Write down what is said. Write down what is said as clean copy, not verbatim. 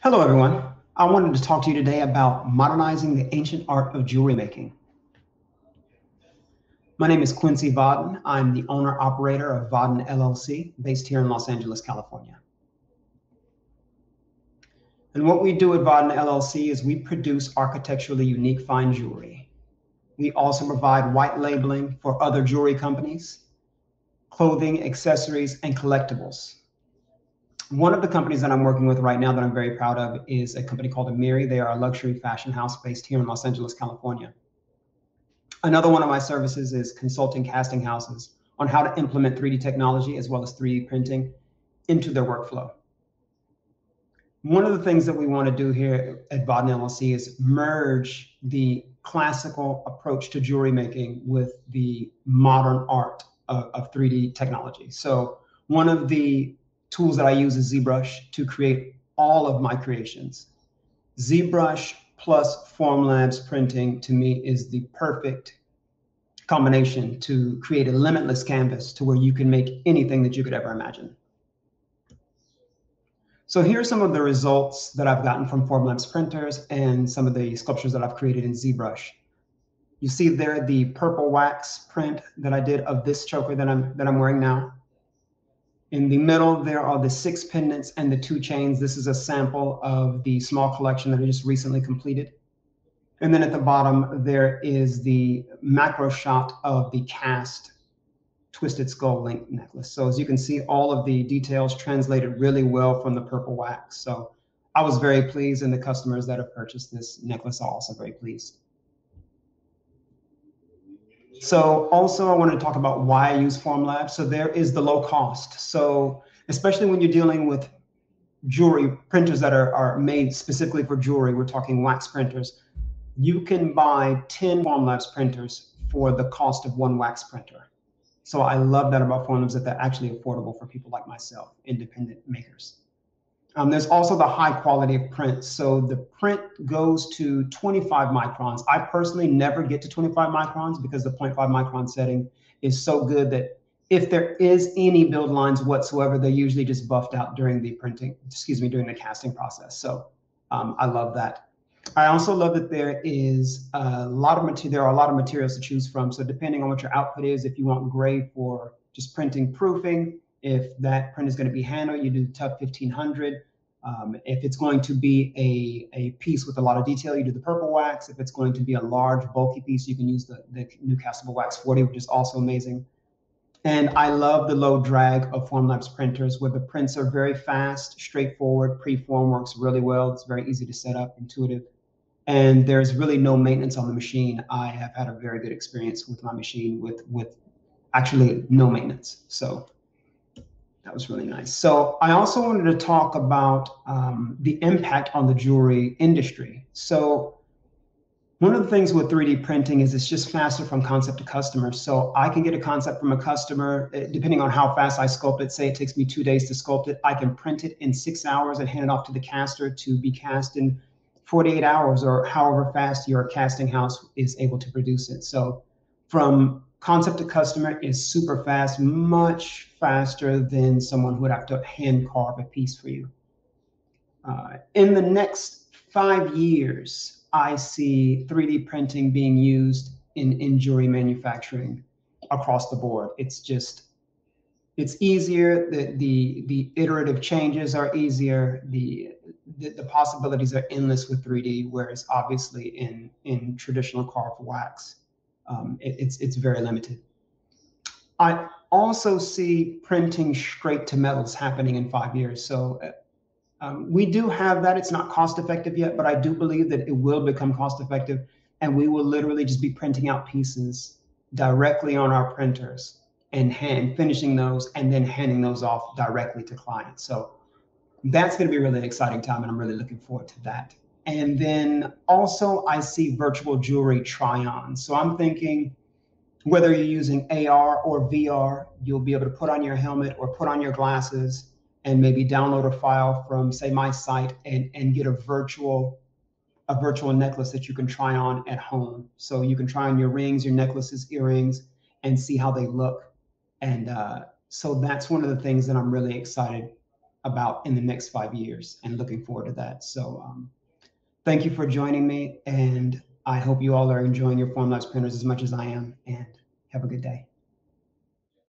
Hello, everyone. I wanted to talk to you today about modernizing the ancient art of jewelry making. My name is Quincy Vodden. I'm the owner-operator of Vodden LLC, based here in Los Angeles, California. And what we do at Vodden LLC is we produce architecturally unique fine jewelry. We also provide white labeling for other jewelry companies, clothing, accessories, and collectibles. One of the companies that I'm working with right now that I'm very proud of is a company called Amiri. They are a luxury fashion house based here in Los Angeles, California. Another one of my services is consulting casting houses on how to implement 3D technology as well as 3D printing into their workflow. One of the things that we want to do here at Vodden LLC is merge the classical approach to jewelry making with the modern art of 3D technology. So one of the tools that I use is ZBrush to create all of my creations. ZBrush plus Formlabs printing to me is the perfect combination to create a limitless canvas to where you can make anything that you could ever imagine. So here are some of the results that I've gotten from Formlabs printers and some of the sculptures that I've created in ZBrush. You see there the purple wax print that I did of this choker that I'm wearing now. In the middle, there are the 6 pendants and the 2 chains. This is a sample of the small collection that I just recently completed. And then at the bottom, there is the macro shot of the cast twisted skull link necklace. So as you can see, all of the details translated really well from the purple wax. So I was very pleased, and the customers that have purchased this necklace are also very pleased. So also I wanted to talk about why I use Formlabs. So there is the low cost. So especially when you're dealing with jewelry printers that are made specifically for jewelry, we're talking wax printers, you can buy 10 Formlabs printers for the cost of 1 wax printer. So I love that about Formlabs, that they're actually affordable for people like myself, independent makers. There's also the high quality of print. So the print goes to 25 microns. I personally never get to 25 microns because the 0.5 micron setting is so good that if there is any build lines whatsoever, they're usually just buffed out during the during the casting process. So I love that. I also love that there is a lot of material. There are a lot of materials to choose from. So depending on what your output is, if you want gray for just printing proofing, if that print is going to be handled, you do the TUF 1500. If it's going to be a piece with a lot of detail, you do the purple wax. If it's going to be a large, bulky piece, you can use the new castable wax 40, which is also amazing. And I love the low drag of Formlabs printers, where the prints are very fast, straightforward. Preform works really well. It's very easy to set up, intuitive. And there's really no maintenance on the machine. I have had a very good experience with my machine with actually no maintenance. So that was really nice. So I also wanted to talk about the impact on the jewelry industry. So one of the things with 3D printing is it's just faster from concept to customer. So I can get a concept from a customer, depending on how fast I sculpt it. Say it takes me 2 days to sculpt it. I can print it in 6 hours and hand it off to the caster to be cast in 48 hours, or however fast your casting house is able to produce it. So from concept to customer is super fast, much faster than someone who would have to hand carve a piece for you. In the next 5 years, I see 3D printing being used in jewelry manufacturing across the board. It's easier. The iterative changes are easier. The possibilities are endless with 3D, whereas obviously in traditional carved wax, it's very limited. I also see printing straight to metals happening in 5 years. So we do have that. It's not cost effective yet, but I do believe that it will become cost effective, and we will literally just be printing out pieces directly on our printers and finishing those and then handing those off directly to clients. So that's going to be a really exciting time, and I'm really looking forward to that. And then also I see virtual jewelry try-on. So I'm thinking whether you're using AR or VR, you'll be able to put on your helmet or put on your glasses and maybe download a file from, say, my site and get a virtual necklace that you can try on at home. So you can try on your rings, your necklaces, earrings, and see how they look. And so that's one of the things that I'm really excited about in the next 5 years, and looking forward to that. So thank you for joining me, and I hope you all are enjoying your Formlabs printers as much as I am, and have a good day.